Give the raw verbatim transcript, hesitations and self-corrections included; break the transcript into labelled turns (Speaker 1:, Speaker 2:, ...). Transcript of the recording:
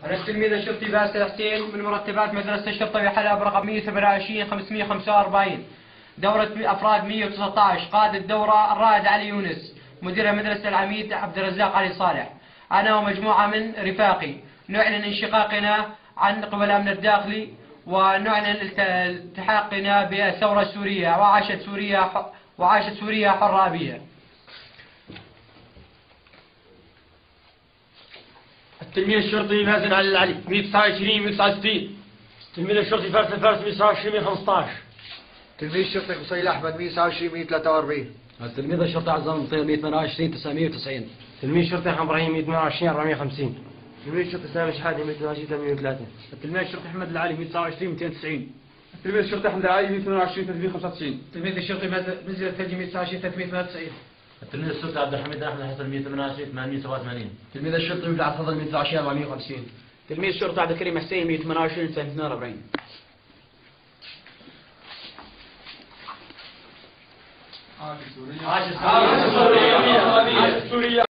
Speaker 1: أنا التلميذ الشرطي باسل حسين من مرتبات مدرسة الشرطة بحلب رقم مئة وسبعة وعشرين خمسمئة وخمسة وأربعين. دورة أفراد مئة وتسعة عشر. قائد الدورة الرائد علي يونس. مدير مدرسة العميد عبد الرزاق علي صالح. أنا ومجموعة من رفاقي نعلن انشقاقنا عن قبل الأمن الداخلي، ونعلن التحاقنا بالثورة السورية، وعاشت سوريا وعاشت سوريا حرة أبية.
Speaker 2: التلميذ الشرطي مازن علي العلي مئة وتسعة وعشرين مئة وتسعة وستين. التلميذ الشرطي فارس الفارس مئة وتسعة وعشرين مئة وخمسة عشر.
Speaker 3: التلميذ الشرطي قصيل أحمد مئة وتسعة وعشرين مئة وثلاثة وأربعين.
Speaker 4: التلميذ الشرطي عزام المطير مئة وثمانية وعشرين تسعمئة وتسعين.
Speaker 2: التلميذ الشرطي أحمد إبراهيم مئة وثمانية وعشرين أربعمئة وخمسين.
Speaker 3: التلميذ الشرطي سامي شحاتة مئة وثمانية وعشرين ثمانمئة وثلاثة.
Speaker 2: التلميذ الشرطي أحمد العلي مئة وتسعة وعشرين مئتين وتسعين.
Speaker 5: التلميذ الشرطي أحمد العلي مئة وثمانية وعشرين ثلاثمئة وخمسة وتسعين.
Speaker 2: التلميذ الشرطي منزل الثلجي مئة وتسعة وعشرين ثلاثمئة وثمانية وتسعين.
Speaker 6: التلميذ الشرطي عبد الحميد احمد حسن مئة وثمانية وعشرين ثمانمئة وسبعة وثمانين.
Speaker 4: التلميذ الشرطي مبلغ فضل مئة وتسعة وعشرين أربعمئة وخمسين.
Speaker 2: التلميذ الشرطي عبد الكريم حسين مئة وثمانية وعشرين تسعمئة واثنين وأربعين.
Speaker 5: عاش سوريا. عاش سوريا.